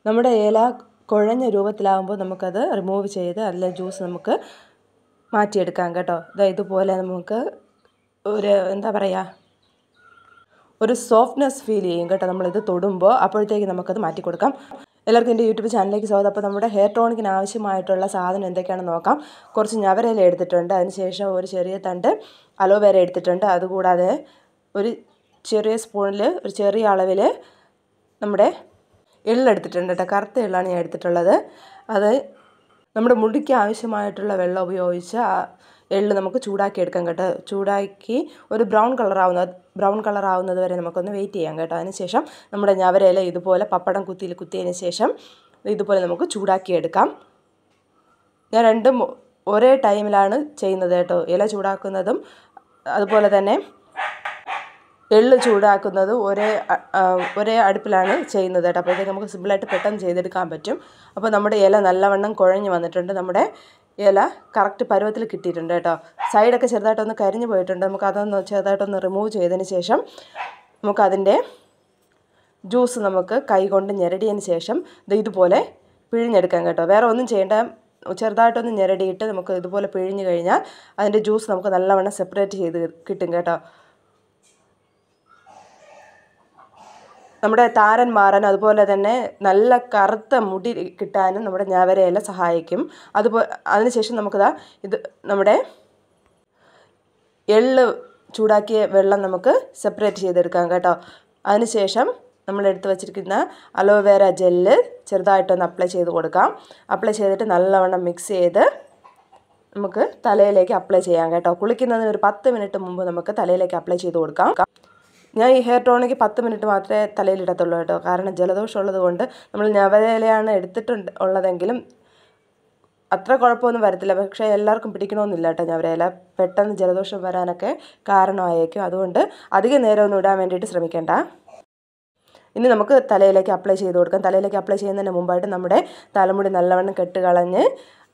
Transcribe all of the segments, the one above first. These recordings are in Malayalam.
നമ്മുടെ ഇല കുഴഞ്ഞ രൂപത്തിലാകുമ്പോൾ നമുക്കത് റിമൂവ് ചെയ്ത് അതിലെ ജ്യൂസ് നമുക്ക് മാറ്റിയെടുക്കാം കേട്ടോ. ഇതുപോലെ നമുക്ക് എന്താ പറയുക, ഒരു സോഫ്റ്റ്നെസ് ഫീൽ ചെയ്യും കേട്ടോ നമ്മളിത് തൊടുമ്പോൾ. അപ്പോഴത്തേക്ക് നമുക്കത് മാറ്റി കൊടുക്കാം. എല്ലാവർക്കും എൻ്റെ യൂട്യൂബ് ചാനലിലേക്ക് സ്വാഗതം. അപ്പോൾ നമ്മുടെ ഹെയർ ടോണിക്കിന് ആവശ്യമായിട്ടുള്ള സാധനം എന്തൊക്കെയാണെന്ന് നോക്കാം. കുറച്ച് ഞവരയില എടുത്തിട്ടുണ്ട്, അതിനുശേഷം ഒരു ചെറിയ തണ്ട് അലോവേര എടുത്തിട്ടുണ്ട്. അതുകൂടാതെ ഒരു ചെറിയ സ്പൂണിൽ ഒരു ചെറിയ അളവിൽ നമ്മുടെ എള്ളെടുത്തിട്ടുണ്ട് കേട്ടോ. കറുത്ത എള്ളാണ് ഞാൻ എടുത്തിട്ടുള്ളത്. അത് നമ്മുടെ മുടിക്ക് ആവശ്യമായിട്ടുള്ള വെള്ളം ഉപയോഗിച്ച് ആ എള്ള് നമുക്ക് ചൂടാക്കി എടുക്കാം കേട്ടോ. ചൂടാക്കി ഒരു ബ്രൗൺ കളർ ആവുന്നത് വരെ നമുക്കൊന്ന് വെയിറ്റ് ചെയ്യാം കേട്ടോ. അതിനുശേഷം നമ്മുടെ ഞവരയില ഇതുപോലെ പപ്പടം കുത്തിയതിന് ശേഷം ഇതുപോലെ നമുക്ക് ചൂടാക്കി എടുക്കാം. ഞാൻ രണ്ടും ഒരേ ടൈമിലാണ് ചെയ്യുന്നത് കേട്ടോ. ഇല ചൂടാക്കുന്നതും അതുപോലെ തന്നെ എള്ള് ചൂടാക്കുന്നതും ഒരേ അടുപ്പിലാണ് ചെയ്യുന്നത് കേട്ടോ. അപ്പോഴത്തേക്ക് നമുക്ക് സിമ്പിളായിട്ട് പെട്ടെന്ന് ചെയ്തെടുക്കാൻ പറ്റും. അപ്പോൾ നമ്മുടെ ഇല നല്ലവണ്ണം കുഴഞ്ഞ് വന്നിട്ടുണ്ട്. നമ്മുടെ ഇല കറക്റ്റ് പരുവത്തിൽ കിട്ടിയിട്ടുണ്ട് കേട്ടോ. സൈഡൊക്കെ ചെറുതായിട്ടൊന്ന് കരിഞ്ഞു പോയിട്ടുണ്ട്. നമുക്ക് അതൊന്ന് ചെറുതായിട്ടൊന്ന് റിമൂവ് ചെയ്തതിന് ശേഷം നമുക്കതിൻ്റെ ജ്യൂസ് നമുക്ക് കൈ കൊണ്ട് ഞെരടിയതിന് ശേഷം ഇതുപോലെ പിഴിഞ്ഞെടുക്കാം കേട്ടോ. വേറെ ഒന്നും ചെയ്യേണ്ട, ചെറുതായിട്ടൊന്ന് ഞെരടിയിട്ട് നമുക്ക് ഇതുപോലെ പിഴിഞ്ഞ് കഴിഞ്ഞാൽ അതിൻ്റെ ജ്യൂസ് നമുക്ക് നല്ലവണ്ണം സെപ്പറേറ്റ് ചെയ്ത് കിട്ടും കേട്ടോ. നമ്മുടെ താരൻ മാറാൻ അതുപോലെ തന്നെ നല്ല കറുത്ത മുടി കിട്ടാനും നമ്മുടെ ഞവരയില സഹായിക്കും. അതിനുശേഷം നമുക്കിതാ നമ്മുടെ എള്ള് ചൂടാക്കിയ വെള്ളം നമുക്ക് സെപ്പറേറ്റ് ചെയ്തെടുക്കാം കേട്ടോ. അതിനുശേഷം നമ്മൾ എടുത്ത് വച്ചിരിക്കുന്ന അലോവേര ജെല്ല് ചെറുതായിട്ടൊന്ന് അപ്ലൈ ചെയ്ത് കൊടുക്കാം. അപ്ലൈ ചെയ്തിട്ട് നല്ലവണ്ണം മിക്സ് ചെയ്ത് നമുക്ക് തലയിലേക്ക് അപ്ലൈ ചെയ്യാം കേട്ടോ. കുളിക്കുന്നതിന് ഒരു 10 മിനിറ്റ് മുമ്പ് നമുക്ക് തലയിലേക്ക് അപ്ലൈ ചെയ്ത് കൊടുക്കാം. ഞാൻ ഈ ഹെയർ ടോണിക്ക് 10 മിനിറ്റ് മാത്രമേ തലയിലിടത്തുള്ളൂ കേട്ടോ. കാരണം ജലദോഷം ഉള്ളത് കൊണ്ട് നമ്മൾ ഞവരയിലയാണ് ഉള്ളതെങ്കിലും അത്ര കുഴപ്പമൊന്നും വരത്തില്ല. പക്ഷേ എല്ലാവർക്കും പിടിക്കണമെന്നില്ല കേട്ടോ ഞവരയില. പെട്ടെന്ന് ജലദോഷം വരാനൊക്കെ കാരണമായേക്കും. അതുകൊണ്ട് അധികം നേരമൊന്നും ഇടാൻ വേണ്ടിയിട്ട് ശ്രമിക്കേണ്ട. ഇനി നമുക്ക് തലയിലേക്ക് അപ്ലൈ ചെയ്ത് കൊടുക്കാം. തലയിലേക്ക് അപ്ലൈ ചെയ്യുന്നതിന് മുമ്പായിട്ട് നമ്മുടെ തലമുടി നല്ലവണ്ണം കെട്ടുകളഞ്ഞ്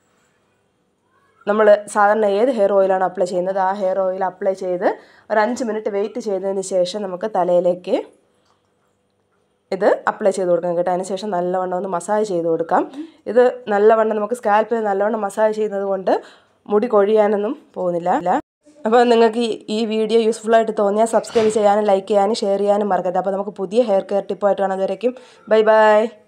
നമ്മൾ സാധാരണ ഏത് ഹെയർ ഓയിലാണ് അപ്ലൈ ചെയ്യുന്നത് ആ ഹെയർ ഓയിൽ അപ്ലൈ ചെയ്ത് ഒരു 5 മിനിറ്റ് വെയിറ്റ് ചെയ്തതിന് ശേഷം നമുക്ക് തലയിലേക്ക് ഇത് അപ്ലൈ ചെയ്ത് കൊടുക്കാം കേട്ടോ. അതിനുശേഷം നല്ലവണ്ണം ഒന്ന് മസാജ് ചെയ്ത് കൊടുക്കാം. ഇത് നല്ലവണ്ണം നമുക്ക് സ്കാൽപ്പിൽ നല്ലവണ്ണം മസാജ് ചെയ്യുന്നത് കൊണ്ട് മുടി കൊഴിയാനൊന്നും പോകുന്നില്ല. അപ്പോൾ നിങ്ങൾക്ക് ഈ വീഡിയോ യൂസ്ഫുള്ളായിട്ട് തോന്നിയാൽ സബ്സ്ക്രൈബ് ചെയ്യാനും ലൈക്ക് ചെയ്യാനും ഷെയർ ചെയ്യാനും മറക്കരുത്. അപ്പോൾ നമുക്ക് പുതിയ ഹെയർ കെയർ ടിപ്പായിട്ട് കാണാം. അതുവരേക്കും ബൈ ബൈ.